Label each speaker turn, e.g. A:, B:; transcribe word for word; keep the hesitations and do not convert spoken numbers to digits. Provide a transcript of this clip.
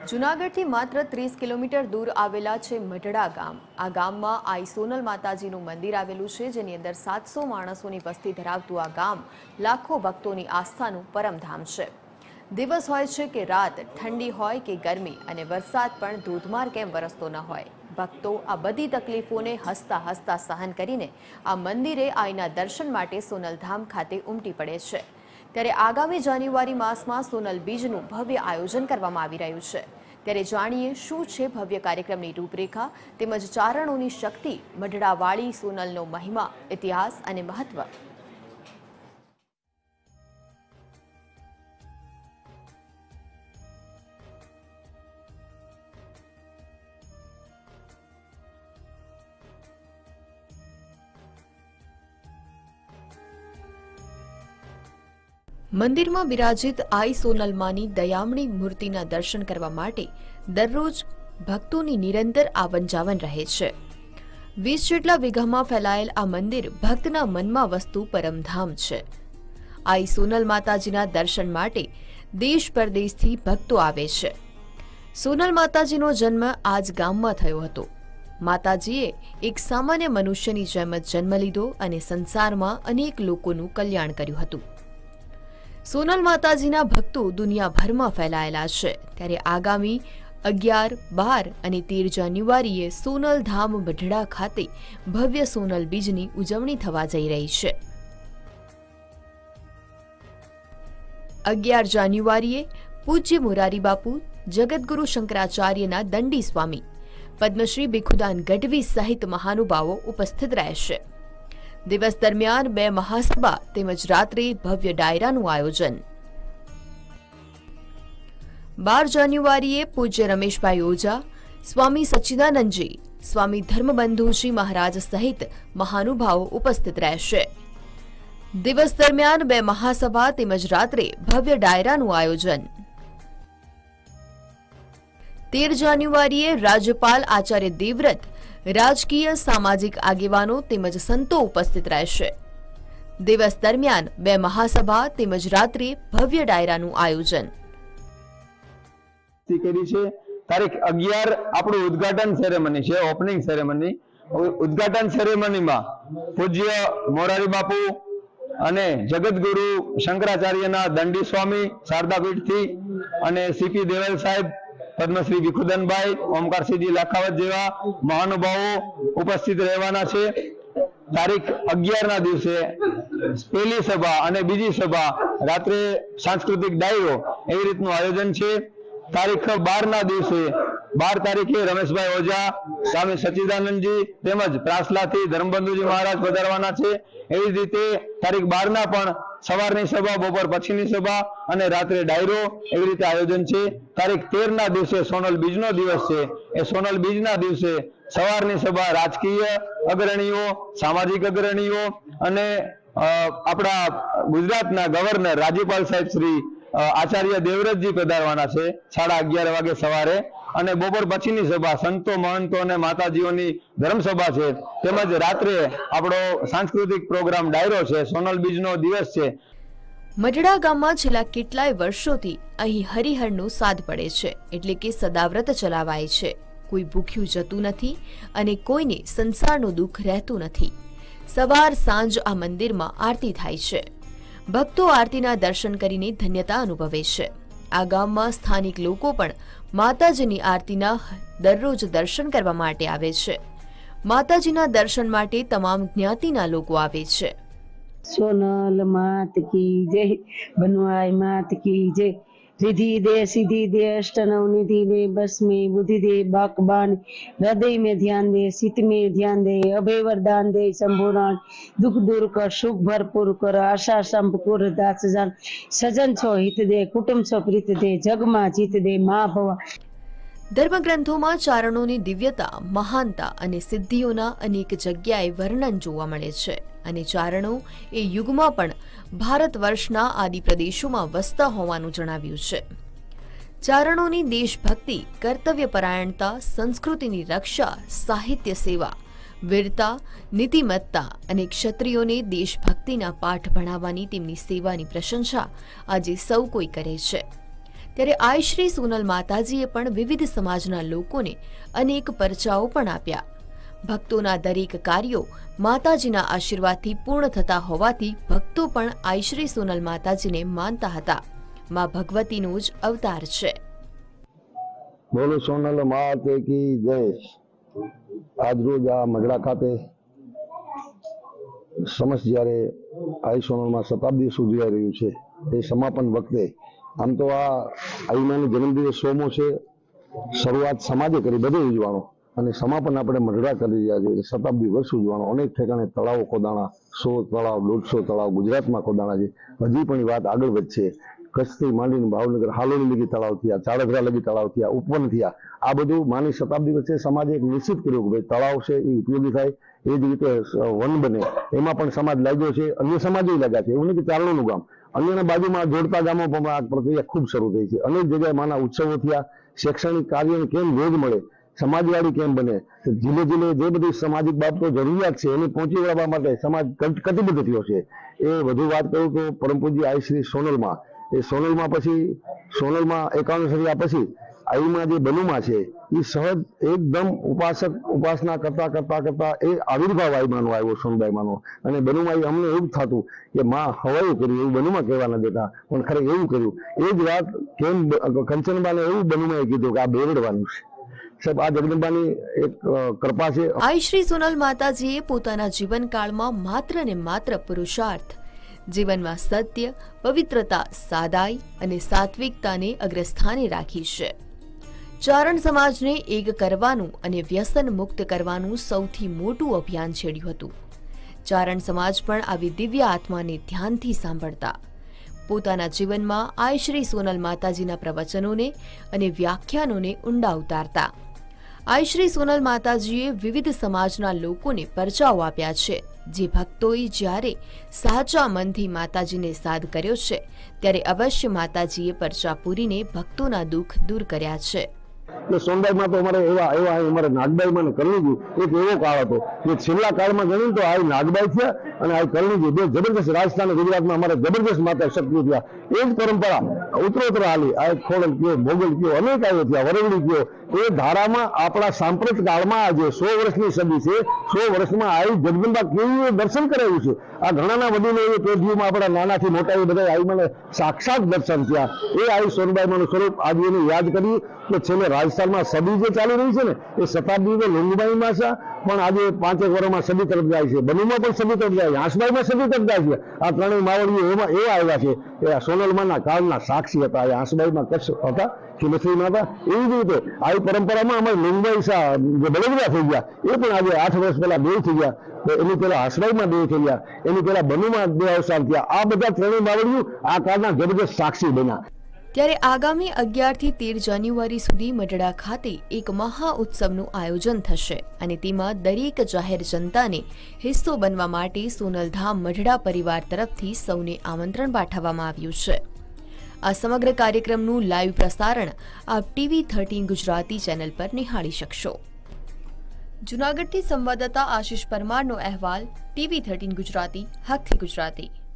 A: જૂનાગઢથી માત્ર ત્રીસ કિલોમીટર દૂર આવેલા છે મઢડા ગામ। આ ગામમાં આઈ સોનલ માતાજીનું મંદિર આવેલું છે, જેની અંદર સાતસો માણસોની વસ્તી ધરાવતું આ ગામ લાખો ભક્તોની આસ્થાનું પરમધામ છે। દિવસ હોય છે કે રાત, ઠંડી હોય કે ગરમી અને વરસાદ પણ ધોધમાર કેમ વરસતો ન હોય, ભક્તો આ બધી તકલીફોને હસતા હસતા સહન કરીને આ મંદિરે આઈના દર્શન માટે સોનલધામ ખાતે ઉમટી પડે છે। ત્યારે આગામી જાન્યુઆરી માસમાં સોનલ બીજનું ભવ્ય આયોજન કરવામાં આવી રહ્યું છે। ત્યારે જાણીએ શું છે ભવ્ય કાર્યક્રમની રૂપરેખા તેમજ ચારણોની શક્તિ, મઢડાવાળી સોનલનો મહિમા, ઇતિહાસ અને મહત્વ। મંદિરમાં બિરાજિત આઈ સોનલ માની દયામણી મૂર્તિના દર્શન કરવા માટે દરરોજ ભક્તોની નિરંતર આવન જાવન રહે છે। વીસ જેટલા વીઘામાં ફેલાયેલ આ મંદિર ભક્તના મનમાં વસતું પરમધામ છે। આઈ સોનલ માતાજીના દર્શન માટે દેશ પરદેશથી ભક્તો આવે છે। સોનલ માતાજીનો જન્મ આ જ ગામમાં થયો હતો। માતાજીએ એક સામાન્ય મનુષ્યની જેમ જ જન્મ લીધો અને સંસારમાં અનેક લોકોનું કલ્યાણ કર્યું હતું। સોનલ માતાજીના ભક્તો દુનિયાભરમાં ફેલાયેલા છે। ત્યારે આગામી અગિયાર, બાર અને તેર જાન્યુઆરીએ સોનલ ધામ મઢડા ખાતે ભવ્ય સોનલ બીજની ઉજવણી થવા જઈ રહી છે। અગિયાર જાન્યુઆરીએ પૂજ્ય મોરારી બાપુ, જગતગુરુ શંકરાચાર્યના દંડી સ્વામી, પદ્મશ્રી ભીખુદાન ગઢવી સહિત મહાનુભાવો ઉપસ્થિત રહેશે। દિવસ દરમિયાન બે મહાસભા તેમજ રાત્રે ભવ્ય ડાયરાનું આયોજન। બાર જાન્યુઆરીએ પૂજ્ય રમેશભાઈ ઓઝા, સ્વામી સચ્ચિદાનંદજી, સ્વામી ધર્મબંધુજી મહારાજ સહિત મહાનુભાવો ઉપસ્થિત રહેશે। દિવસ દરમિયાન બે મહાસભા તેમજ રાત્રે ભવ્ય ડાયરાનું આયોજન। તેર જાન્યુઆરીએ રાજ્યપાલ આચાર્ય દેવવ્રત, રાજકીય સામાજિક આગેવાનો તેમજ સંતો ઉપસ્થિત રહેશે। દિવસ દરમિયાન બે મહાસભા તેમજ રાત્રે ભવ્ય ડાયરાનું આયોજન।
B: તારીખ અગિયાર આપણું ઉદ્ઘાટન સેરેમની છે, ઓપનિંગ સેરેમની। ઉદ્ઘાટન સેરેમનીમાં પૂજ્ય મોરારી બાપુ અને જગતગુરુ શંકરાચાર્યના દંડી સ્વામી શારદાપીઠથી અને સીપી દેવલ સાહેબ, પદ્મશ્રી ભીખુદાનભાઈ, ઓમકારસિંહજી લાખાવત જેવા મહાનુભાવો ઉપસ્થિત રહેવાના છે। તારીખ અગિયાર ના દિવસે પહેલી સભા અને બીજી સભા, રાત્રે સાંસ્કૃતિક ડાયરો, એવી રીતનું આયોજન છે। તારીખ બાર ના દિવસે બાર તારીખે રમેશભાઈ ઓઝા, સ્વામી સચ્ચિદાનંદજી તેમજ પ્રાસલાથી ધર્મબંધુજી મહારાજ પધારવાના છે। એવી જ રીતે તારીખ બાર ના પણ સવારની સભા, બપોર પછીની સભા અને રાત્રે ડાયરો, એવી રીતે આયોજન છે। તારીખ તેર ના દિવસે સોનલ બીજનો દિવસ છે। એ સોનલ બીજના દિવસે સવારની સભા રાજકીય અગ્રણીઓ, સામાજિક અગ્રણીઓ અને આપણા ગુજરાતના ગવર્નર રાજ્યપાલ સાહેબ શ્રી આચાર્ય દેવવ્રતજી પધારવાના છે સાડા અગિયાર વાગે સવારે। અને બપોર પછીની સભા સંતો, મહંતો અને માતાજીઓની ધર્મસભા છે। તેમજ રાત્રે આપણો સાંસ્કૃતિક પ્રોગ્રામ ડાયરો છે। સોનલ બીજનો દિવસ છે।
A: મઢડા ગામમાં છેલ્લા કેટલાય વર્ષોથી અહીં હરિહરનો સાદ પડે છે, એટલે કે સદાવ્રત ચલાવાય છે। કોઈ ભૂખ્યું જતું નથી અને કોઈને સંસારનું દુઃખ રહેતું નથી। સવાર સાંજ આ મંદિરમાં આરતી થાય છે। ભક્તો આરતીના દર્શન કરીને ધન્યતા અનુભવે છે। આ ગામમાં સ્થાનિક લોકો પણ માતાજીની આરતીના દરરોજ દર્શન કરવા માટે આવે છે। માતાજીના દર્શન માટે તમામ જ્ઞાતિના લોકો આવે છે।
C: સોનલ માત કી જય, બનવાઈ માત કી જય। रिधि दे सिद्धि दे अष्टनव निधि दे, बस में बुद्धि दे बाकबान, हृदय में ध्यान दे, चित्त में ध्यान दे, अभय वरदान दे, संपूर्ण दुख दूर कर, सुख भरपूर कर, आशा संपूर दास जान, सजन छो हित दे, कुटुंब छो प्रीत दे, जग मा जीत दे, मां भवा।
A: ધર્મગ્રંથોમાં ચારણોની દિવ્યતા, મહાનતા અને સિદ્ધિઓના અનેક જગ્યાએ વર્ણન જોવા મળે છે અને ચારણો એ યુગમાં પણ ભારત વર્ષના આદિ પ્રદેશોમાં વસતા હોવાનું જણાવ્યું છે। ચારણોની દેશભક્તિ, કર્તવ્યપરાયણતા, સંસ્કૃતિની રક્ષા, સાહિત્ય સેવા, વીરતા, નીતિમત્તા અને ક્ષત્રિયોને દેશભક્તિના પાઠ ભણાવવાની તેમની સેવાની પ્રશંસા આજે સૌ કોઈ કરે છે। ત્યારે આઈ શ્રી સોનલ માતાજીએ પણ વિવિધ સમાજના લોકોને અનેક પરચાઓ પણ આપ્યા. ભક્તોના દરેક કાર્યો માતાજીના આશીર્વાદથી પૂર્ણ થતા હોવાથી ભક્તો પણ આઈ શ્રી સોનલ માતાજીને માનતા હતા. માં ભગવતીનું જ અવતાર છે.
D: બોલો સોનલ માત કી જય. આજ રોજ આ મગડા ખાતે સમસ્ત જ્યારે આઈ સોનલમાં શતાબ્દી ઉજવાઈ રહ્યું છે તે સમાપન વખતે આમ તો આ આઈમાનો જન્મદિવસ સોમો છે, શરૂઆત સમાજે કરી બધે ઉજવાનો અને સમાપન આપણે મઢડા કરી રહ્યા છીએ. શતાબ્દી વર્ષ ઉજવાનો અનેક ઠેકાણે તળાવો ખોદાણા, સો તળાવ દોઢસો તળાવ ગુજરાતમાં ખોદાણા છે. હજી પણ વાત આગળ વધશે. કચ્છથી માંડીને ભાવનગર હાલોલી લગી તળાવ થયા, ચાળધરા લગી તળાવ થયા, ઉપવન થયા. આ બધું માની શતાબ્દી વચ્ચે સમાજે એક નિશ્ચિત કર્યું કે ભાઈ તળાવ છે એ ઉપયોગી થાય, એ જ રીતે વન બને એમાં પણ સમાજ લાગ્યો છે. અન્ય સમાજો લાગ્યા છે. એવું નહીં કે ચારણોનું ગામ, અન્યના બાજુમાં જોડતા ગામો પણ આ પ્રક્રિયા ખૂબ શરૂ થઈ છે. અનેક જગ્યાએ માના ઉત્સવો થયા. શૈક્ષણિક કાર્યને કેમ વેગ મળે, સમાજવાળી કેમ બને, જિલ્લે જિલ્લે જે બધી સામાજિક બાબતો જરૂરિયાત છે એને પહોંચી વળવા માટે સમાજ કટિબદ્ધ થયો છે. એ વધુ વાત કરું તો પરમ પૂજ્ય આઈ શ્રી સોનલમાં, એ સોનલમાં પછી સોનલમાં એકાવન સરિયા પછી આઈમાં જે બનુમાં છે એ સહજ એકદમ ઉપાસક ઉપાસના કરતા કરતા કરતા એ આવિર્ભાવ આઈમાનો આવ્યો, સોનબાઈમાનો. અને બનુમાં અમને એવું થતું કે માં હવાયું કર્યું એવું બનુમાં કહેવા ન દેતા, પણ ખરેખર એવું કર્યું. એ જ વાત કેમ કંચનબાને એવું બનુમાં કીધું કે આ બેરડવાનું છે. સાહેબ આ જગદંબાની એક કૃપા છે.
A: આઈ શ્રી સોનલ માતાજીએ પોતાના જીવનકાળમાં માત્ર ને માત્ર પુરુષાર્થ, જીવનમાં સત્ય, પવિત્રતા, સાદાઈ અને સાત્વિકતાને અગ્રસ્થાને રાખી છે. ચારણ સમાજને એક કરવાનું અને વ્યસન મુક્ત કરવાનું સૌથી મોટું અભિયાન છેડ્યું હતું. ચારણ સમાજ પણ આવી દિવ્ય આત્માને ધ્યાનથી સાંભળતા પોતાના જીવનમાં આઈ શ્રી સોનલ માતાજીના પ્રવચનોને અને વ્યાખ્યાનોને ઊંડા ઉતારતા. આઈ શ્રી સોનલ માતાજીએ વિવિધ સમાજના લોકોને પરચાઓ આપ્યા છે. જે ભક્તોએ જ્યારે સાચા મનથી માતાજીને સાદ કર્યો છે ત્યારે અવશ્ય માતાજીએ પરચા પૂરીને ભક્તોના દુઃખ દૂર કર્યા છે.
D: એટલે સોનબાઈમાં તો અમારે એવા એવા અમારે નાગબાઈમાં કરણીજી એક એવો કાળ હતો કે છેલ્લા કાળમાં ગણીને તો આ નાગબાઈ થયા અને આ કરણીજી બે જબરદસ્ત રાજસ્થાન ગુજરાતમાં અમારે જબરદસ્ત માતા શક્તિ થયા. એ જ પરંપરા ઉત્તરોત્તર હાલી. આ ખોડલ કયો, મોગલ કયો, અનેક આવ્યો થયા, વરવડી કયો. એ ધારામાં આપણા સાંપ્રત કાળમાં આજે સો વર્ષની સદી છે, સો વર્ષમાં આવી જગદંબા કેવી દર્શન કરાવ્યું છે. આ ઘણાના વડીલો એ પેઢીઓમાં આપણા નાનાથી મોટા એ બધા આવી મને સાક્ષાત દર્શન થયા. એ આવી સોનબાઈમાનું સ્વરૂપ આજે એને યાદ કરી કે છેલ્લે રાજસ્થાનમાં સદી જે ચાલી રહી છે ને એ શતાબ્દી લુંગબાઈમાં છે, પણ આજે પાંચેક વર્ષમાં સદી તરફ જાય છે. બનુમાં પણ સદી તરફ જાય છે, હાંસબાઈમાં સદી તરફ જાય છે. આ ત્રણેય માવડીઓ એમાં એવા આવ્યા છે એ આ સોનલમાના કાળના સાક્ષી હતા. એ હાંસબાઈમાં કચ્છ હતા, ખીમસરીમાં હતા. એવી જ રીતે આવી પરંપરામાં અમારે લુંગબાઈ શાહ જે બળદરા થઈ ગયા એ પણ આજે આઠ વર્ષ પહેલા દેવ થઈ ગયા. એની પહેલા હાંસબાઈમાં દેવ થઈ ગયા, એની પહેલા બનુમાં દેહ અવસાન થયા. આ બધા ત્રણેય માવડીઓ આ કાળના જબરદસ્ત સાક્ષી બન્યા.
A: ત્યારે આગામી અગિયાર થી તેર જાન્યુઆરી સુધી મઢડા ખાતે એક મહા ઉત્સવનું આયોજન થશે અને તેમાં દરેક જાહેર જનતાને હિસ્સો બનવા માટે સોનલધામ મઢડા પરિવાર તરફથી સૌને આમંત્રણ પાઠવવામાં આવ્યું છે. આ સમગ્ર કાર્યક્રમનું લાઈવ પ્રસારણ આપ ટીવી થર્ટીન ગુજરાતી ચેનલ પર નિહાળી શકશો. જૂનાગઢથી સંવાદદાતા આશિષ પરમારનો અહેવાલ, ટીવી થર્ટીન ગુજરાતી, હકથી ગુજરાતી.